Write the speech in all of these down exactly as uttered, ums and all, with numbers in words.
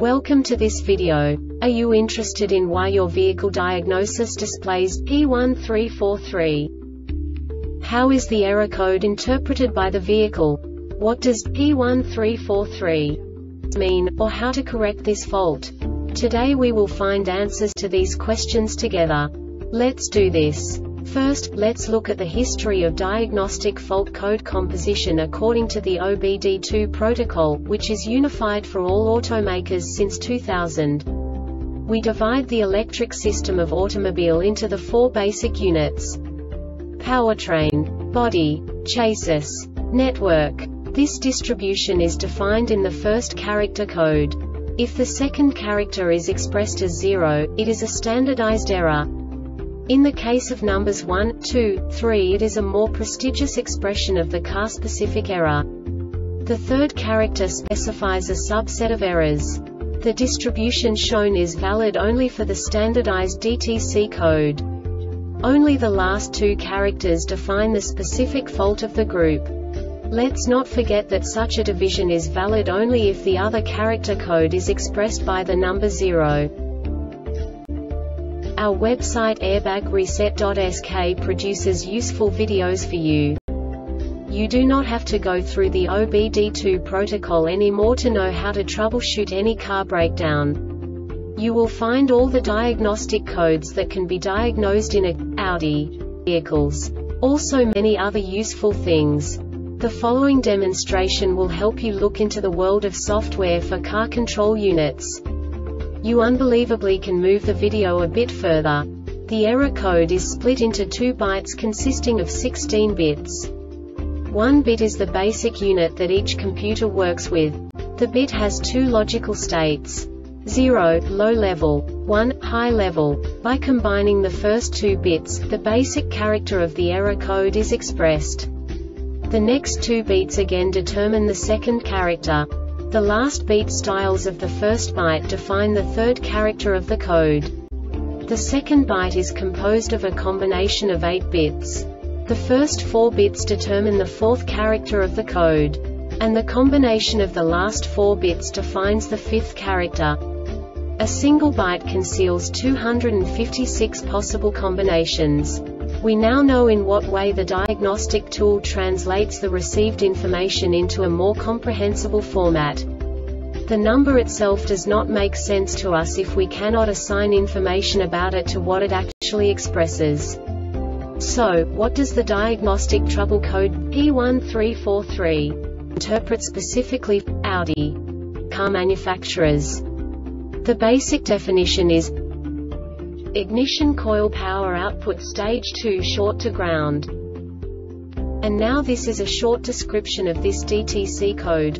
Welcome to this video. Are you interested in why your vehicle diagnosis displays P one three four three? How is the error code interpreted by the vehicle? What does P one three four three mean, or how to correct this fault? Today we will find answers to these questions together. Let's do this. First, let's look at the history of diagnostic fault code composition according to the O B D two protocol, which is unified for all automakers since two thousand. We divide the electric system of automobile into the four basic units: powertrain, body, chassis, network. This distribution is defined in the first character code. If the second character is expressed as zero, it is a standardized error. In the case of numbers one, two, three, it is a more prestigious expression of the car-specific error. The third character specifies a subset of errors. The distribution shown is valid only for the standardized D T C code. Only the last two characters define the specific fault of the group. Let's not forget that such a division is valid only if the other character code is expressed by the number zero. Our website airbag reset dot S K produces useful videos for you. You do not have to go through the O B D two protocol anymore to know how to troubleshoot any car breakdown. You will find all the diagnostic codes that can be diagnosed in a Audi vehicles. Also many other useful things. The following demonstration will help you look into the world of software for car control units. You unbelievably can move the video a bit further. The error code is split into two bytes consisting of sixteen bits. One bit is the basic unit that each computer works with. The bit has two logical states: zero, low level, one, high level. By combining the first two bits, the basic character of the error code is expressed. The next two bits again determine the second character. The last beat styles of the first byte define the third character of the code. The second byte is composed of a combination of eight bits. The first four bits determine the fourth character of the code. And the combination of the last four bits defines the fifth character. A single byte conceals two hundred fifty-six possible combinations. We now know in what way the diagnostic tool translates the received information into a more comprehensible format. The number itself does not make sense to us if we cannot assign information about it to what it actually expresses. So, what does the diagnostic trouble code P one three four three interpret specifically for Audi car manufacturers? The basic definition is ignition coil power output stage two short to ground. And now this is a short description of this D T C code.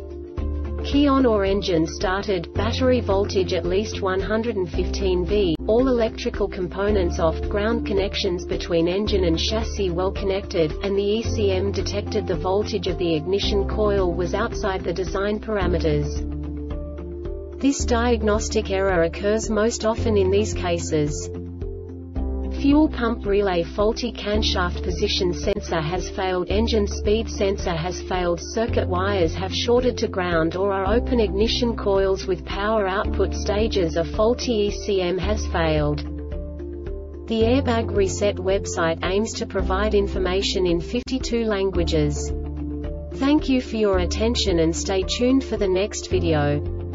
Key on or engine started, battery voltage at least one hundred fifteen volts, all electrical components off, ground connections between engine and chassis well connected, and the E C M detected the voltage of the ignition coil was outside the design parameters. This diagnostic error occurs most often in these cases: fuel pump relay faulty, camshaft position sensor has failed, engine speed sensor has failed, circuit wires have shorted to ground or are open, ignition coils with power output stages are faulty, E C M has failed. The Airbag Reset website aims to provide information in fifty-two languages. Thank you for your attention and stay tuned for the next video.